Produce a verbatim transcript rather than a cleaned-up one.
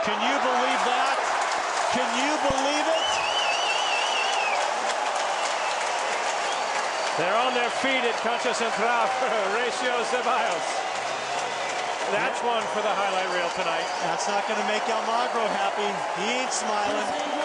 Can you believe that? Can you believe it? They're on their feet at Concha Central for Horacio Ceballos. That's one for the highlight reel tonight. That's not going to make Almagro happy. He ain't smiling.